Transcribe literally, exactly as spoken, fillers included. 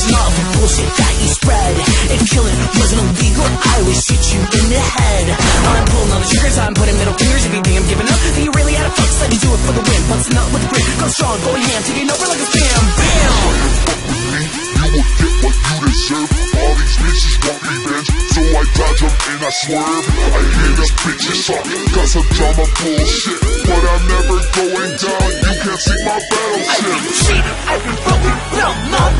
Listen off the bullshit that you spread. If killing wasn't illegal, I would shoot you in the head. I'm pulling all the triggers, I'm putting middle fingers. If you think I'm giving up, then you really had a fuck. Let me do it for the win. Busting up with the grit, go strong, going ham, taking over like a spam. Bam! You will get what you deserve. All these bitches want revenge, so I dodge them and I swerve. I hear the bitches talk, got some drama bullshit, but I'm never going down. You can't see my battleship. I've been cheated, I've been broken, no, no.